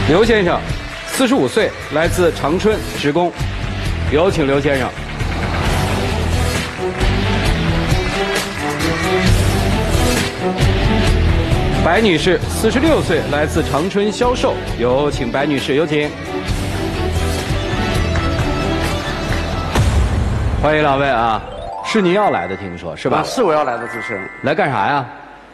刘先生，45岁，来自长春，职工。有请刘先生。白女士，46岁，来自长春，销售。有请白女士，有请。欢迎两位啊！是您要来的，听说是吧？ 是我要来的，主持人。 来干啥呀？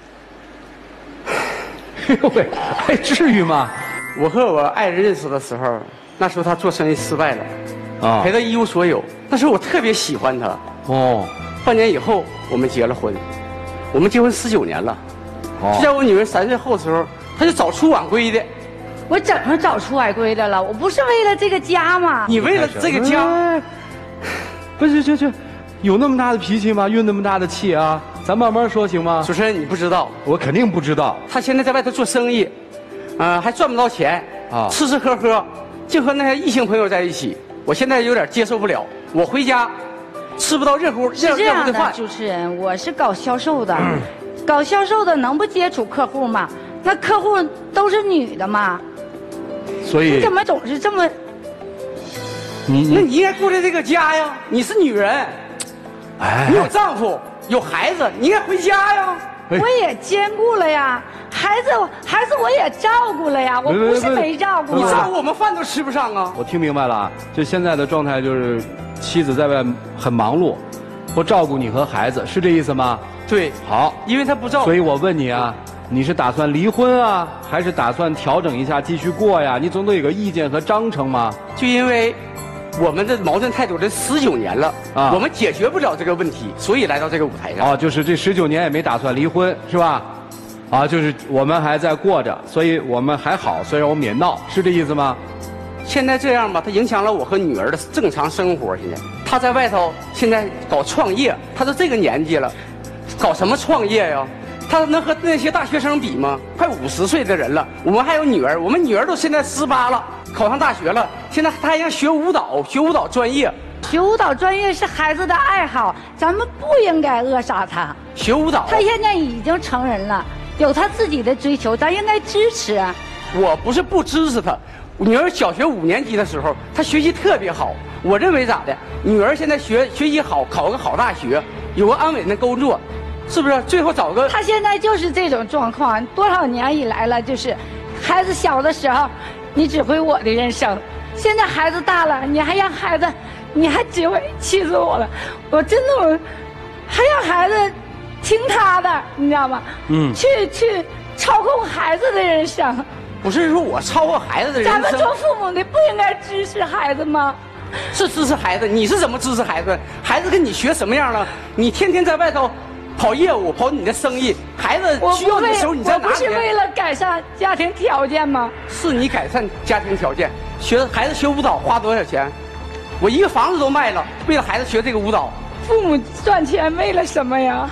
哎呦喂，哎，至于吗？ 我和我爱人认识的时候，那时候他做生意失败了， 啊， 赔得一无所有。那时候我特别喜欢他。 哦， 半年以后我们结了婚，我们结婚19年了。 哦， 就在我女儿3岁后的时候，他就早出晚归的。 我怎么早出晚归的了？我不是为了这个家吗？ 你为了这个家？ 哎不是，这有那么大的脾气吗？运那么大的气啊？咱慢慢说行吗？ 主持人，你不知道， 我肯定不知道。 他现在在外头做生意，还赚不到钱啊， 吃吃喝喝，净和那些异性朋友在一起。我现在有点接受不了。我回家吃不到热乎的饭。 主持人，我是搞销售的，搞销售的能不接触客户吗？那客户都是女的嘛。 所以你怎么总是这么？ 那你应该顾着这个家呀！你是女人， 哎， 你有丈夫，有孩子，你应该回家呀。 我也兼顾了呀，孩子我也照顾了呀，我不是没照顾。 你照顾我们饭都吃不上啊！ 我听明白了啊，就现在的状态就是妻子在外很忙碌，不照顾你和孩子，是这意思吗？ 对， 好， 因为他不照顾， 所以我问你啊，你是打算离婚啊，还是打算调整一下继续过呀？你总得有个意见和章程嘛。 就因为我们的矛盾态度这19年了啊， 我们解决不了这个问题，所以来到这个舞台上。 啊，就是这19年也没打算离婚，是吧？啊，就是我们还在过着，所以我们还好，虽然我们也闹，是这意思吗？ 现在这样吧，他影响了我和女儿的正常生活。现在他在外头，现在搞创业，他都这个年纪了，搞什么创业呀？他能和那些大学生比吗？快50岁的人了，我们还有女儿，我们女儿都现在18了，考上大学了，现在他还想学舞蹈，学舞蹈专业。 学舞蹈专业是孩子的爱好，咱们不应该扼杀他。 学舞蹈， 他现在已经成人了，有他自己的追求，咱应该支持。 我不是不支持他，女儿小学5年级的时候，她学习特别好。我认为咋的？女儿现在学习好，考个好大学，有个安稳的工作，是不是？最后找个…… 他现在就是这种状况，多少年以来了，就是孩子小的时候，你指挥我的人生，现在孩子大了，你还让孩子，你还指挥，气死我了！我真的，我还让孩子听他的，你知道吗？去操控孩子的人生。 不是说我操控孩子的人生， 咱们做父母的不应该支持孩子吗？ 是支持孩子，你是怎么支持孩子？孩子跟你学什么样了？你天天在外头跑业务，跑你的生意，孩子需要你的时候你在哪里？ 我不是为了改善家庭条件吗？ 是你改善家庭条件，孩子学舞蹈花多少钱？我一个房子都卖了，为了孩子学这个舞蹈。 父母赚钱为了什么呀？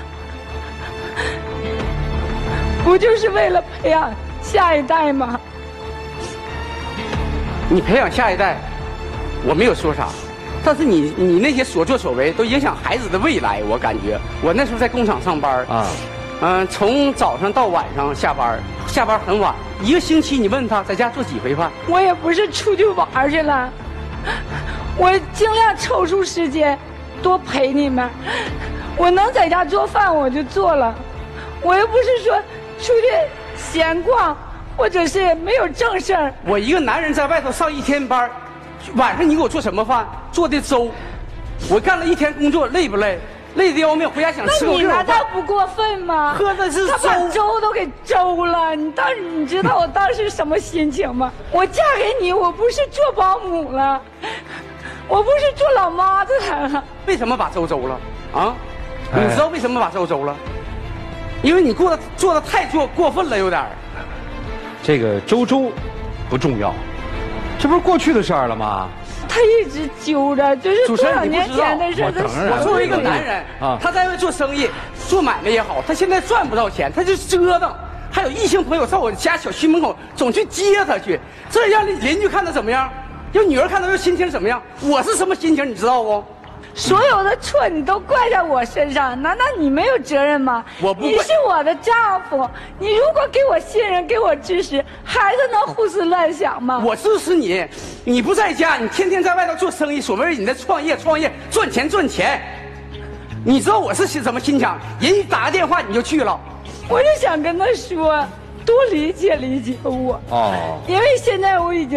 不就是为了培养下一代吗？ 你培养下一代，我没有说啥，但是你那些所作所为都影响孩子的未来。我感觉我那时候在工厂上班啊，从早上到晚上下班很晚，一个星期你问他在家做几回饭？ 我也不是出去玩去了，我尽量抽出时间多陪你们。我能在家做饭我就做了，我又不是说出去闲逛，或者是没有正事儿。 我一个男人在外头上1天班，晚上你给我做什么饭？做的粥。我干了1天工作，累不累？累得要命，回家想吃口热饭。 那你难道不过分吗？ 喝的是粥， 他把粥都给粥了。你知道我当时什么心情吗？我嫁给你，我不是做保姆了，我不是做老妈子了。 为什么把粥了？啊？你知道为什么把粥了？因为你做的太过分了，有点儿。 这个粥不重要，这不是过去的事儿了吗？ 他一直揪着，就是多少年前的事。 我作为一个男人啊，他在外做生意、做买卖也好，他现在赚不到钱，他就折腾。还有异性朋友在我家小区门口总去接他去，这让邻居看他怎么样？让女儿看他又心情怎么样？我是什么心情你知道不？ 所有的错你都怪在我身上，难道你没有责任吗？ 我不会你是我的丈夫，你如果给我信任，给我支持，孩子能胡思乱想吗？ 我支持你，你不在家，你天天在外头做生意，所谓你的创业赚钱。你知道我是怎么心想？人一打个电话你就去了。 我就想跟他说，多理解我。 哦， 因为现在我已经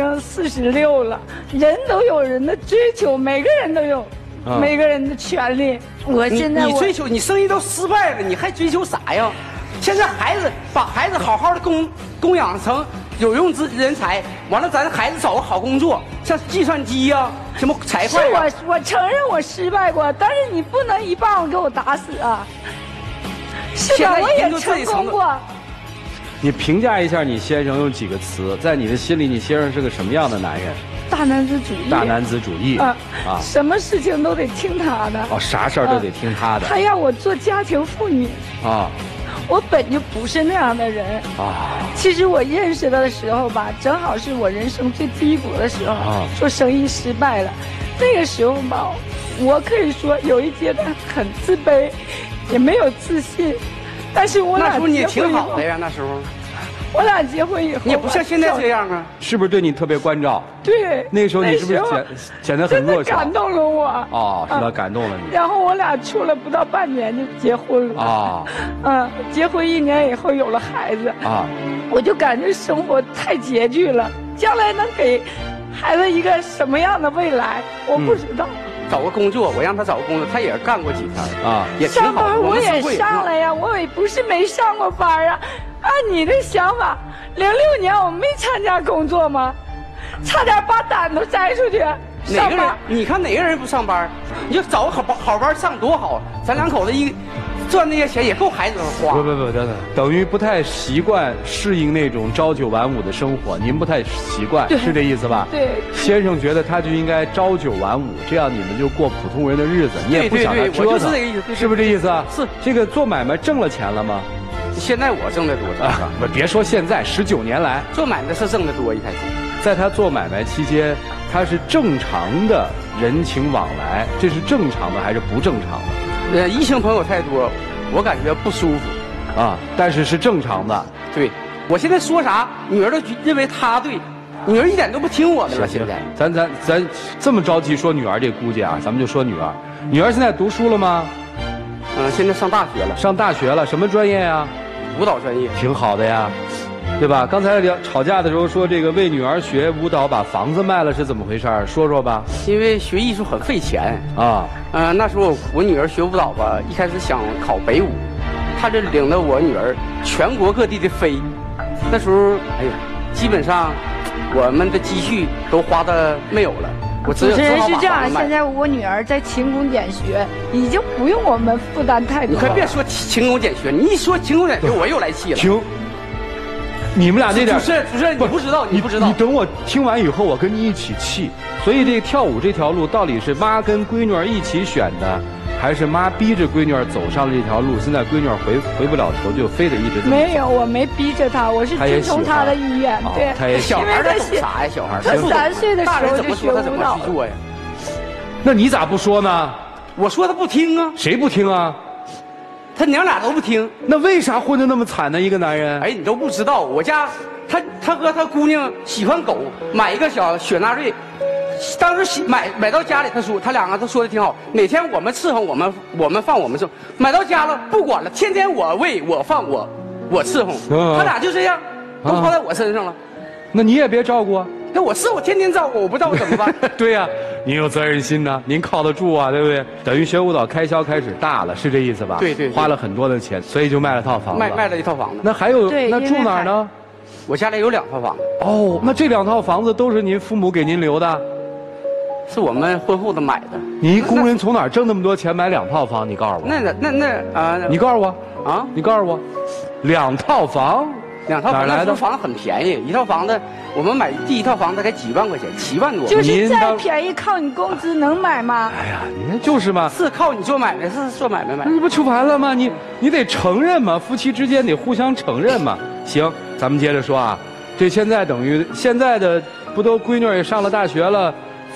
46了，人都有人的追求，每个人都有每个人的权利。我现在你追求，你生意都失败了，你还追求啥呀？现在把孩子好好的供养成有用人才，完了咱孩子找个好工作，像计算机呀、什么财会啊。 我承认我失败过，但是你不能一棒子给我打死啊！是吧？我也成功过。 你评价一下你先生用几个词，在你的心里，你先生是个什么样的男人？ 大男子主义。 大男子主义啊， 什么事情都得听他的。 哦，啥事儿都得听他的。 他要我做家庭妇女啊， 我本就不是那样的人啊。其实我认识他的时候吧，正好是我人生最低谷的时候，做生意失败了。那个时候吧，我可以说有一阶段很自卑，也没有自信。但是我俩那时候你也挺好的呀，那时候。 我俩结婚以后， 你也不像现在这样啊， 是不是对你特别关照？ 对， 那个时候你是不是显得很弱小？ 感动了我。 哦，是他感动了你。 然后我俩处了不到半年就结婚了。啊，结婚1年以后有了孩子。啊，我就感觉生活太拮据了，将来能给孩子一个什么样的未来，我不知道。 找个工作，我让他找个工作，他也干过几天啊，也挺好。 上班我也上了呀，我也不是没上过班啊。按你的想法，06年我没参加工作吗？差点把胆都摘出去。 哪个人？你看哪个人不上班？你就找个好班上多好，咱两口子赚那些钱也够孩子花。 不，等于不太习惯适应那种朝9晚5的生活，您不太习惯，是这意思吧？ 对。 先生觉得他就应该朝9晚5，这样你们就过普通人的日子，你也不想他折腾， 我就是这个意思， 是不是这意思？ 是。 这个做买卖挣了钱了吗？ 现在我挣得多， 别说现在，19年来做买卖是挣得多。一开始， 在他做买卖期间，他是正常的人情往来，这是正常的还是不正常的？ 异性朋友太多，我感觉不舒服。 啊，但是是正常的。 对，我现在说啥，女儿都认为他对，女儿一点都不听我的了。现在， 咱这么着急说女儿这估计啊，咱们就说女儿。女儿现在读书了吗？ 现在上大学了。 上大学了，什么专业呀？ 舞蹈专业。挺好的呀，对吧？刚才吵架的时候说这个为女儿学舞蹈把房子卖了是怎么回事？说说吧。 因为学艺术很费钱啊。 那时候我女儿学舞蹈吧，一开始想考北舞，她就领着我女儿全国各地的飞。那时候，哎呀，基本上我们的积蓄都花的没有了。 主持人是这样，现在我女儿在勤工俭学，已经不用我们负担太多。 你可别说勤工俭学，你一说勤工俭学，我又来气了。 停！你们俩这点主持人，你不知道，你不知道。 你等我听完以后，我跟你一起气。所以这个跳舞这条路，到底是妈跟闺女一起选的，还是妈逼着闺女走上了这条路？现在闺女回不了头，就非得一直这么。 没有，我没逼着她，我是听从她的意愿。对， 她也小孩儿懂啥呀？小孩儿。 她3岁的时候就学舞蹈。 那你咋不说呢？ 我说他不听啊。 谁不听啊？ 他娘俩都不听。 那为啥混得那么惨呢？一个男人。 哎，你都不知道，我家他和他姑娘喜欢狗，买一个小雪纳瑞。当时买到家里，他两个都说的挺好。每天我们伺候我们放我们伺候，买到家了不管了，天天我喂我放我伺候。他俩就这样，都花在我身上了。 那你也别照顾啊。 那我天天照顾，我不照顾怎么办？ 对呀，您有责任心呢，您靠得住啊，对不对？等于学舞蹈开销开始大了，是这意思吧？ 对， 花了很多的钱，所以就卖了套房子。 卖了一套房子。 那还有那住哪儿呢？ 我家里有2套房子。 哦，那这2套房子都是您父母给您留的？ 是我们婚后的买的。 你一工人从哪儿挣那么多钱买2套房？你告诉我。你告诉我啊！你告诉我，2套房 ，2套房哪来的？房子很便宜，一套房子我们买第1套房子才几万块钱，7万多。 就是再便宜，靠你工资能买吗？ 哎呀，您就是嘛， 是靠你做买卖，是做买卖买。 那不就完了吗？你得承认嘛，夫妻之间得互相承认嘛。行，咱们接着说啊，这现在等于现在的不都闺女也上了大学了，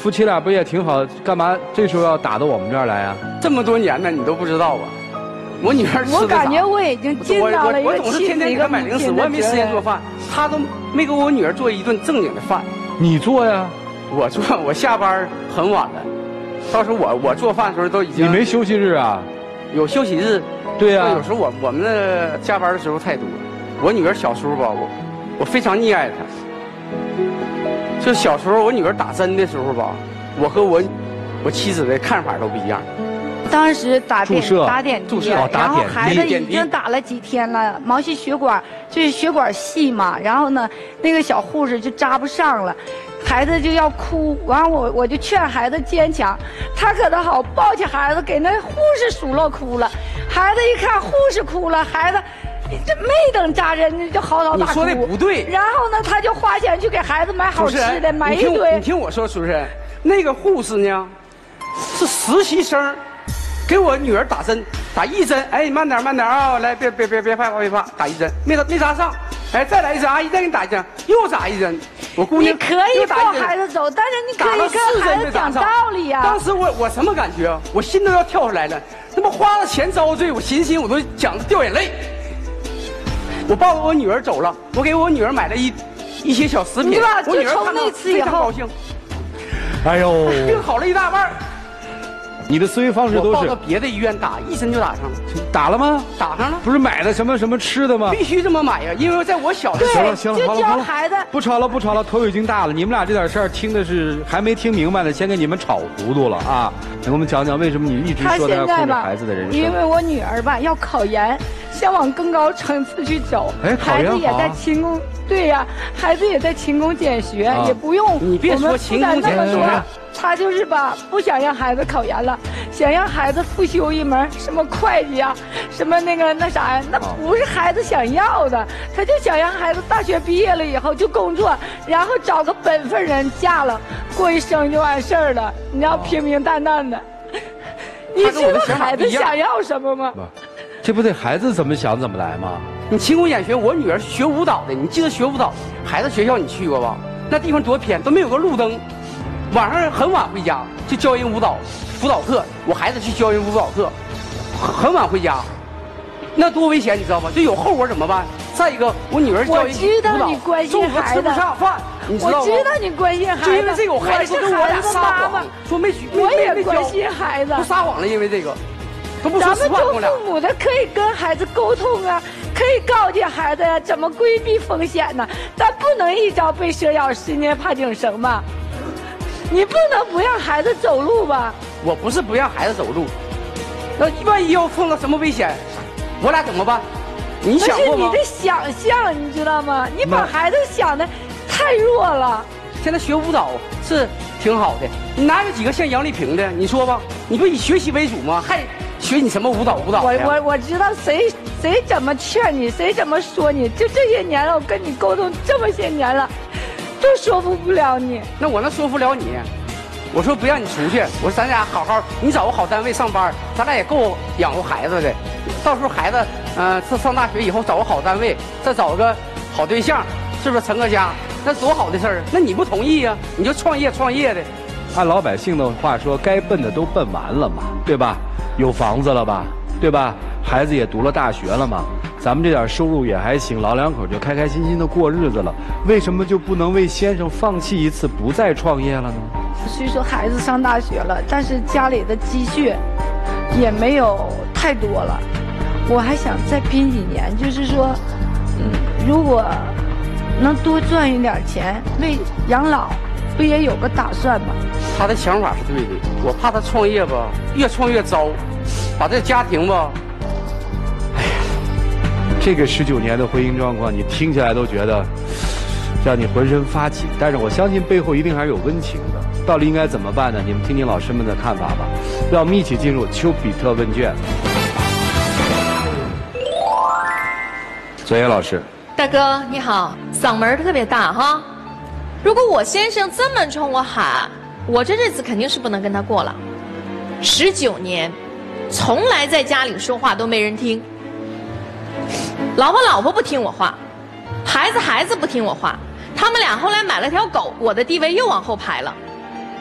夫妻俩不也挺好？干嘛这时候要打到我们这儿来啊？ 这么多年了，你都不知道啊？我女儿吃的啥？ 我感觉我已经尽到了一个我总是天天给她买零食，我也没时间做饭，她都没给我女儿做一顿正经的饭。 你做呀？ 我做，我下班很晚了，到时候我做饭的时候都已经。 你没休息日啊？ 有休息日。 对呀。 有时候我们的加班的时候太多。我女儿小时候吧，我非常溺爱她。就小时候我女儿打针的时候吧，我和我妻子的看法都不一样。 当时打点滴，然后孩子已经打了几天了，毛细血管就是血管细嘛，然后呢，那个小护士就扎不上了，孩子就要哭，完我就劝孩子坚强，他可倒好，抱起孩子给那护士数落哭了，孩子一看护士哭了，孩子这没等扎针就嚎啕大哭。 你说的不对。 然后呢，他就花钱去给孩子买好吃的，买一堆。 你听我说，主持人，那个护士呢，是实习生。给我女儿打针，打一针，哎，慢点啊，来，别怕，打一针，没扎上，哎，再来一针，阿姨再给你打一针，又打一针，我姑娘你可以抱孩子走，但是你可以跟孩子讲道理呀。 当时我什么感觉啊？我心都要跳出来了，他妈花了钱遭罪，我寻思我都讲掉眼泪。我抱着我女儿走了，我给我女儿买了一些小食品，我女儿看到非常高兴。 哎呦， 病好了一大半。 你的思维方式都是报到别的医院打，一针就打上了。 打了吗？ 打上了。 不是买的什么吃的吗？ 必须这么买呀，因为在我小的时候。 行了， 就教孩子。 不吵了，头已经大了。你们俩这点事儿听的是还没听明白呢，先给你们吵糊涂了啊！来给我们讲讲为什么你一直说他要控制孩子的人生？ 因为我女儿吧要考研，想往更高层次去走。 哎， 孩子也在勤工，对呀，孩子也在勤工俭学，也不用你别说勤工俭学。 他就是吧，不想让孩子考研了，想让孩子复修一门什么会计啊，什么那啥呀，那不是孩子想要的，他就想让孩子大学毕业了以后就工作，然后找个本分人嫁了，过一生就完事儿了，你要平平淡淡的。你知道孩子想要什么吗？ 这不得孩子怎么想怎么来吗？ 你勤工俭学，我女儿学舞蹈的，你记得学舞蹈，孩子学校你去过吧？那地方多偏，都没有个路灯。晚上很晚回家去教人舞蹈辅导课，我孩子去教人舞蹈课，很晚回家，那多危险你知道吗？就有后果怎么办？再一个，我女儿教人舞蹈， 我知道你关心孩子， 中午吃不上饭，你知道吗？ 我知道你关心孩子， 就因为这个，我孩子跟我俩撒谎，说没我也关心孩子， 都撒谎了，因为这个，都不说实话。咱们做父母的可以跟孩子沟通啊，可以告诫孩子呀怎么规避风险呢？咱不能一朝被蛇咬，10年怕井绳吧？你不能不让孩子走路吧？ 我不是不让孩子走路，那万一要碰到什么危险，我俩怎么办？你想过吗？ 那是你的想象，你知道吗？你把孩子想的太弱了。 现在学舞蹈是挺好的，你哪有几个像杨丽萍的？你说吧，你不以学习为主吗？还学你什么舞蹈的？ 我知道谁怎么劝你，谁怎么说你，就这些年了，我跟你沟通这么些年了。都说服不了你， 那我能说服了你？我说不让你出去，我说咱俩好好，你找个好单位上班，咱俩也够养活孩子的。到时候孩子，上大学以后找个好单位，再找个好对象，是不是成个家？那多好的事儿！那你不同意呀？你就创业的。 按老百姓的话说，该奔的都奔完了嘛，对吧？有房子了吧，对吧？孩子也读了大学了嘛。咱们这点收入也还行，老两口就开开心心的过日子了，为什么就不能为先生放弃一次，不再创业了呢？ 虽说孩子上大学了，但是家里的积蓄也没有太多了，我还想再拼几年，就是说，如果能多赚一点钱，为养老不也有个打算吗？ 他的想法是对的，我怕他创业吧，越创越糟，把这家庭吧。 这个19年的婚姻状况，你听起来都觉得让你浑身发紧，但是我相信背后一定还是有温情的。到底应该怎么办呢？你们听听老师们的看法吧。让我们一起进入丘比特问卷。左野老师， 大哥你好，嗓门特别大哈。如果我先生这么冲我喊，我这日子肯定是不能跟他过了。19年，从来在家里说话都没人听。老婆不听我话，孩子不听我话，他们俩后来买了条狗，我的地位又往后排了。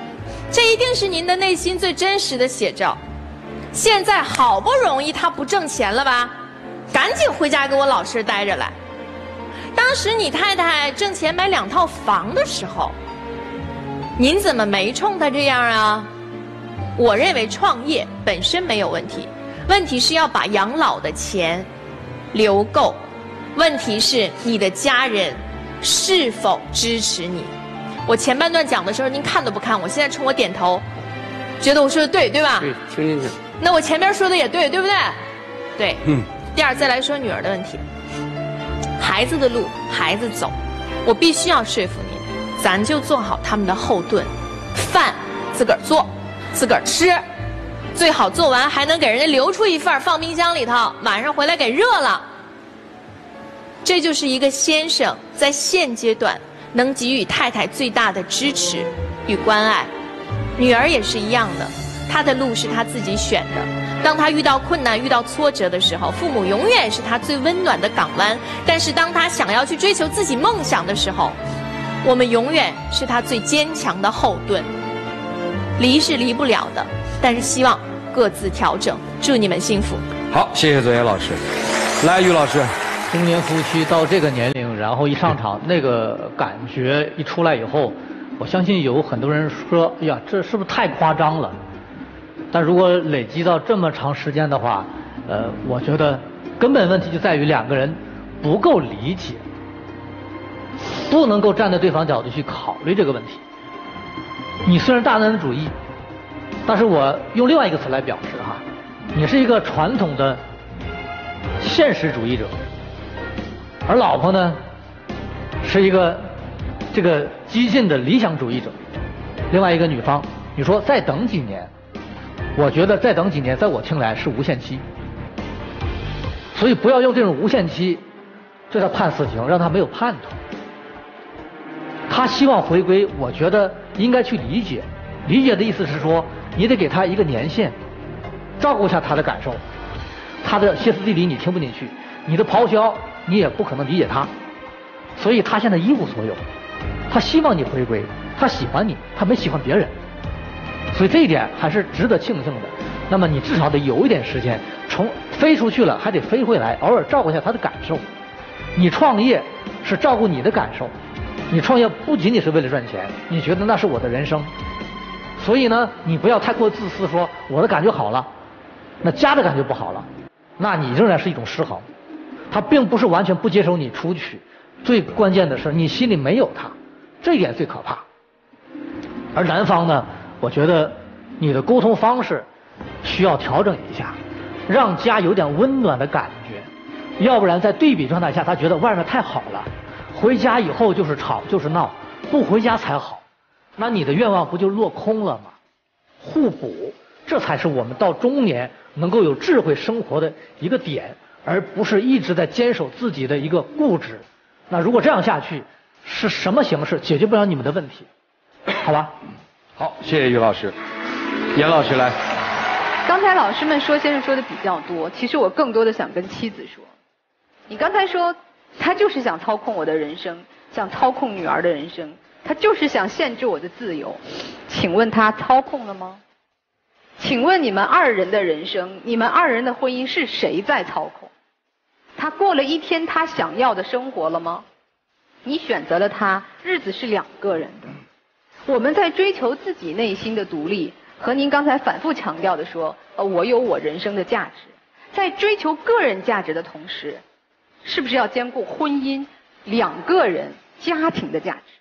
这一定是您的内心最真实的写照。现在好不容易他不挣钱了吧，赶紧回家给我老实待着来。当时你太太挣钱买2套房的时候，您怎么没冲她这样啊？我认为创业本身没有问题，问题是要把养老的钱留够，问题是你的家人是否支持你。我前半段讲的时候您看都不看，我现在冲我点头，觉得我说的对，对吧？ 对，听进去了。 那我前面说的也对，对不对？对。第二，再来说女儿的问题，孩子的路孩子走，我必须要说服你，咱就做好他们的后盾，饭自个儿做，自个儿吃，最好做完还能给人家留出一份放冰箱里头，晚上回来给热了。这就是一个先生在现阶段能给予太太最大的支持与关爱。女儿也是一样的，她的路是她自己选的。当她遇到困难、遇到挫折的时候，父母永远是她最温暖的港湾。但是当她想要去追求自己梦想的时候，我们永远是她最坚强的后盾。离是离不了的，但是希望各自调整。祝你们幸福。 好，谢谢左岩老师。来，于老师。 中年夫妻到这个年龄，然后一上场，那个感觉一出来以后，我相信有很多人说：“哎呀，这是不是太夸张了？”但如果累积到这么长时间的话，我觉得根本问题就在于2个人不够理解，不能够站在对方角度去考虑这个问题。你虽然大男子主义，但是我用另外一个词来表示哈，你是一个传统的现实主义者。而老婆呢，是一个这个激进的理想主义者。另外一个女方，你说再等几年，我觉得再等几年，在我听来是无限期。所以不要用这种无限期对他判死刑，让他没有盼头。他希望回归，我觉得应该去理解。理解的意思是说，你得给他一个年限，照顾一下他的感受。他的歇斯底里你听不进去，你的咆哮你也不可能理解他，所以他现在一无所有。他希望你回归，他喜欢你，他没喜欢别人，所以这一点还是值得庆幸的。那么你至少得有一点时间，飞出去了还得飞回来，偶尔照顾一下他的感受。你创业是照顾你的感受，你创业不仅仅是为了赚钱，你觉得那是我的人生，所以呢，你不要太过自私，说我的感觉好了，那家的感觉不好了，那你仍然是一种失衡。他并不是完全不接受你出去，最关键的是你心里没有他，这一点最可怕。而男方呢，我觉得你的沟通方式需要调整一下，让家有点温暖的感觉，要不然在对比状态下，他觉得外面太好了，回家以后就是吵就是闹，不回家才好，那你的愿望不就落空了吗？互补，这才是我们到中年能够有智慧生活的一个点，而不是一直在坚守自己的一个固执。那如果这样下去，是什么形式解决不了你们的问题？好吧？ 好，谢谢于老师。严老师来。 刚才老师们说先生说的比较多，其实我更多的想跟妻子说，你刚才说他就是想操控我的人生，想操控女儿的人生，他就是想限制我的自由，请问他操控了吗？请问你们2人的人生，你们2人的婚姻是谁在操控？他过了一天他想要的生活了吗？你选择了他，日子是2个人的。我们在追求自己内心的独立，和您刚才反复强调的说，我有我人生的价值，在追求个人价值的同时，是不是要兼顾婚姻、2个人家庭的价值？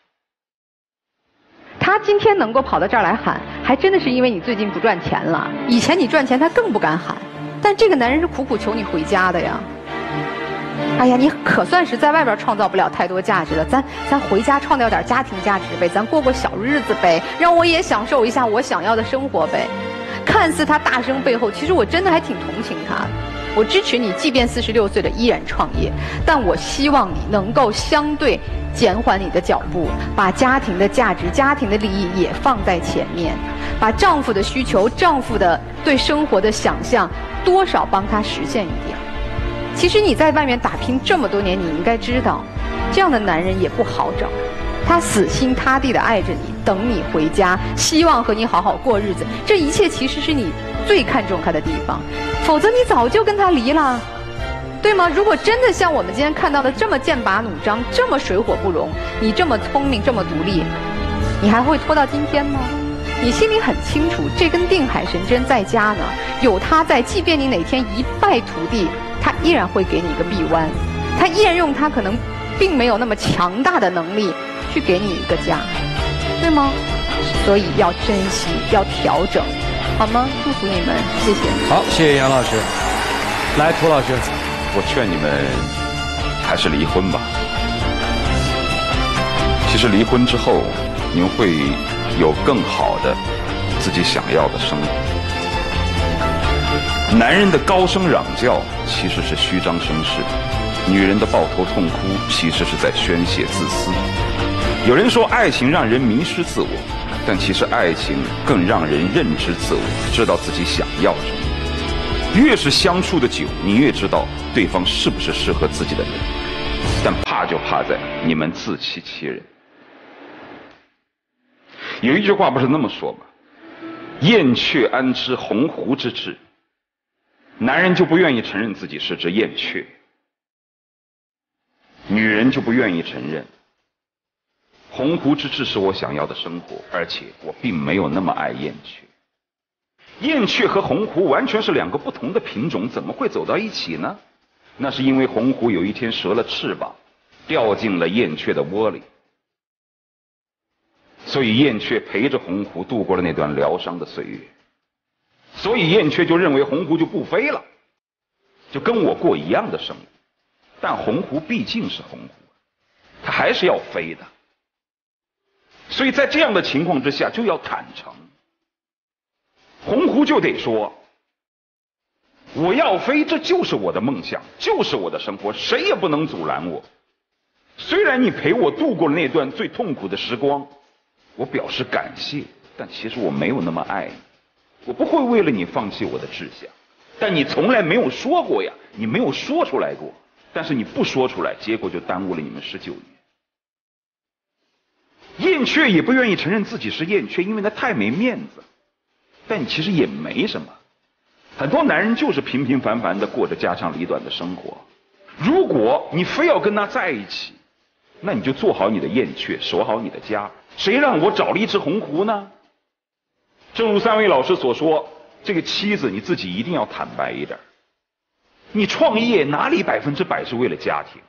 他今天能够跑到这儿来喊，还真的是因为你最近不赚钱了。以前你赚钱他更不敢喊，但这个男人是苦苦求你回家的呀。哎呀，你可算是在外边创造不了太多价值了，咱回家创造点家庭价值呗，咱过过小日子呗，让我也享受一下我想要的生活呗。看似他大声背后，其实我真的还挺同情他的。我支持你，即便46岁了依然创业，但我希望你能够相对减缓你的脚步，把家庭的价值、家庭的利益也放在前面，把丈夫的需求、丈夫的对生活的想象多少帮他实现一点。其实你在外面打拼这么多年，你应该知道，这样的男人也不好找， 他死心塌地的爱着你，等你回家，希望和你好好过日子。这一切其实是你最看重他的地方，否则你早就跟他离了，对吗？如果真的像我们今天看到的这么剑拔弩张，这么水火不容，你这么聪明，这么独立，你还会拖到今天吗？你心里很清楚，这根定海神针在家呢，有他在，即便你哪天一败涂地，他依然会给你一个臂弯，他依然用他可能并没有那么强大的能力去给你一个家，对吗？所以要珍惜，要调整，好吗？祝福你们，谢谢。 好，谢谢杨老师。来，涂老师， 我劝你们还是离婚吧。其实离婚之后，你们会有更好的自己想要的生活。男人的高声嚷叫其实是虚张声势，女人的抱头痛哭其实是在宣泄自私。有人说爱情让人迷失自我，但其实爱情更让人认知自我，知道自己想要什么。越是相处的久，你越知道对方是不是适合自己的人，但怕就怕在你们自欺欺人。有一句话不是那么说吗？燕雀安知鸿鹄之志？男人就不愿意承认自己是只燕雀，女人就不愿意承认鸿鹄之志是我想要的生活，而且我并没有那么爱燕雀。燕雀和鸿鹄完全是两个不同的品种，怎么会走到一起呢？那是因为鸿鹄有一天折了翅膀，掉进了燕雀的窝里，所以燕雀陪着鸿鹄度过了那段疗伤的岁月。所以燕雀就认为鸿鹄就不飞了，就跟我过一样的生活。但鸿鹄毕竟是鸿鹄，它还是要飞的。所以在这样的情况之下，就要坦诚。鸿鹄就得说，我要飞，这就是我的梦想，就是我的生活，谁也不能阻拦我。虽然你陪我度过了那段最痛苦的时光，我表示感谢，但其实我没有那么爱你，我不会为了你放弃我的志向。但你从来没有说过呀，你没有说出来过，但是你不说出来，结果就耽误了你们19年。燕雀也不愿意承认自己是燕雀，因为那太没面子。但其实也没什么，很多男人就是平平凡凡的过着家长里短的生活。如果你非要跟他在一起，那你就做好你的燕雀，守好你的家。谁让我找了一只鸿鹄呢？正如3位老师所说，这个妻子你自己一定要坦白一点。你创业哪里100%是为了家庭？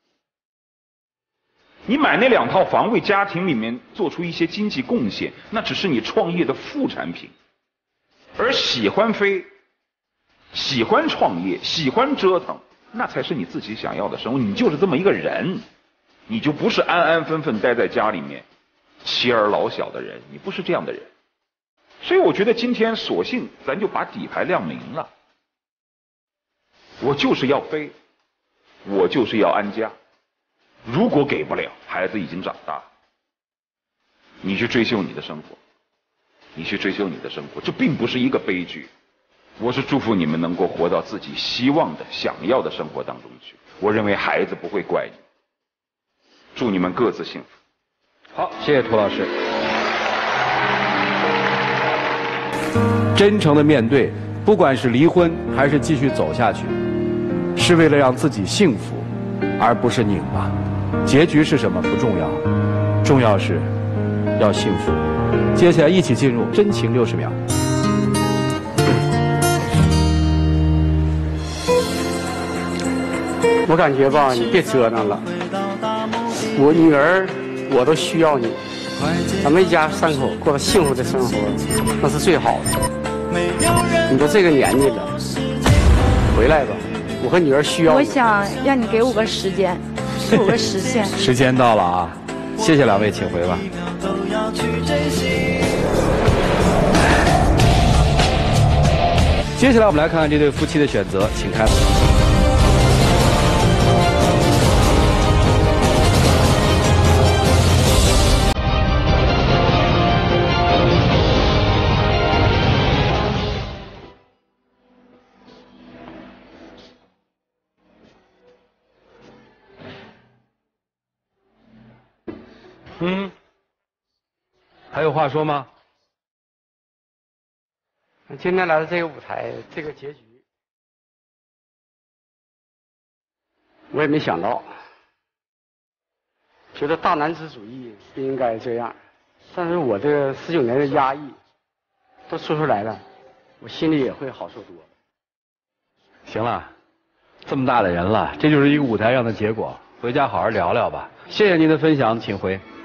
你买那2套房为家庭里面做出一些经济贡献，那只是你创业的副产品。而喜欢飞，喜欢创业，喜欢折腾，那才是你自己想要的生活。你就是这么一个人，你就不是安安分分待在家里面妻儿老小的人，你不是这样的人。所以我觉得今天索性咱就把底牌亮明了，我就是要飞，我就是要安家。如果给不了，孩子已经长大，你去追求你的生活，你去追求你的生活，这并不是一个悲剧。我是祝福你们能够活到自己希望的、想要的生活当中去。我认为孩子不会怪你。祝你们各自幸福。 好，谢谢涂老师。真诚的面对，不管是离婚还是继续走下去，是为了让自己幸福，而不是拧巴。结局是什么不重要，重要是要幸福。接下来一起进入真情60秒。 我感觉吧，你别折腾了，我女儿我都需要你，咱们一家3口过得幸福的生活，那是最好的。你都这个年纪了，回来吧，我和女儿需要你。 我想让你给我个时间，给我个时限。 时间到了啊，谢谢2位，请回吧。接下来我们来看看这对夫妻的选择，请开。 还有话说吗？ 今天来到这个舞台，这个结局，我也没想到，觉得大男子主义不应该这样，但是我这个19年的压抑都说出来了，我心里也会好受多了。 行了，这么大的人了，这就是一个舞台上的结果，回家好好聊聊吧。谢谢您的分享，请回。